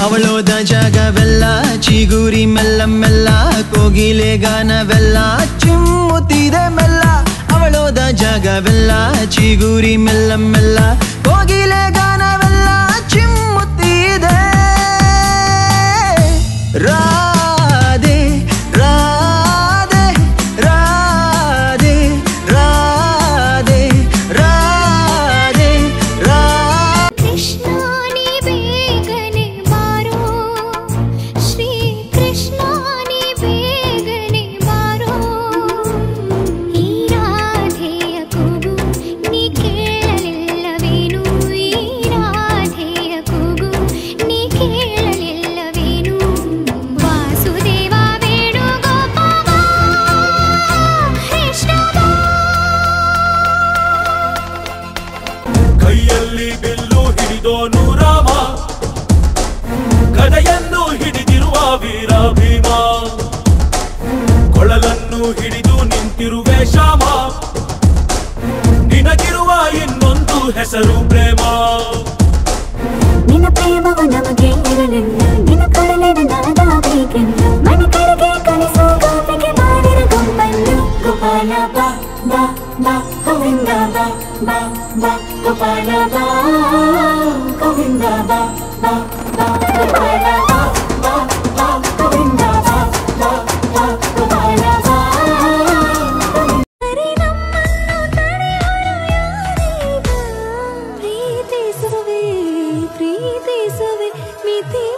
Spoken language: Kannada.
ಅವಳೋದ ಜಾಗವೆಲ್ಲ ಚಿಗುರಿ ಮೆಲ್ಲ ಮೆಲ್ಲ ಕೋಗಿಲೆ ಗಾನವೆಲ್ಲ ಚಿಮ್ಮುತ್ತಿದೆ ಮೆಲ್ಲ ಅವಳೋದ ಜಾಗವೆಲ್ಲ ಚಿಗುರಿ ಮೆಲ್ಲ ಮೆಲ್ಲ ಕೋಗಿಲೆ ಗಾನವೆಲ್ಲ ಚಿಮ್ಮುತ್ತಿದೆ ರಾಧೆ ರಾಧೆ ರಾಧೆ ರಾಧೆ ರಾಧೆ ರಾಧೆ ಕೃಷ್ಣ ನೀ ಬೇಗನೆ ಬಾರೋ ಶ್ರೀ ಕೃಷ್ಣ ನೀ ಬೇಗನೆ ಬಾರೋ ಈ ರಾಧೆಯ ಕೂಗು ನೀ ಕೇಳಲಿಲ್ಲವೇನು ಈ ರಾಧೆಯ ಕೂಗು ನೀ ಕೇಳಲಿಲ್ಲವೇನು ವಾಸುದೇವ ವೇಣುಗೋಪಾಲ ಕೃಷ್ಣ ಕೈಯಲ್ಲಿ ಬಿಲ್ಲು ಹಿಡಿದೋನು ರಾಮ ಗದೆಯನ್ನು ಹಿಡಿದಿರುವ ವೀರ ಭೀಮ ಕೊಳಲನ್ನು ಹಿಡಿದು ನಿಂತಿರುವೆ ಶ್ಯಾಮ ನಿನಗಿರುವ ಇನ್ನೊಂದು ಹೆಸರು ಪ್ರೇಮ ನಿನ್ನ ಪ್ರೇಮವು ನಮಗೆ ಇರಲಿಲ್ಲ ನಿನ್ನ ಕೊಡಲಿನ ನಾದಾಬೇಕೆಲ್ಲ ಮನೆ ಕಡೆಗೆ ಕಲಿಸೋ ಗೋಪಿಗೆ ಮಾಡಿರ ಗೊಂಬನ್ನು ಗೋಪಾಲ ಬಾ ಬಾ ಬಾ ಗೋವಿಂದ ಬಾ ಬಾ ಬಾ ಗೋಪಾಲ ಬಾ ಗೋವಿಂದ ಬಾ ಬಾ ಬಾ ಗೋಪಾಲ ಬಾ ಬಾ ಬಾ ಗೋವಿಂದ ಬಾ ಬಾ ಬಾ ಗೋಪಾಲ ಬಾ ಪ್ರೀತಿಸುವೆ ಪ್ರೀತಿಸುವೆ ಮಿತಿ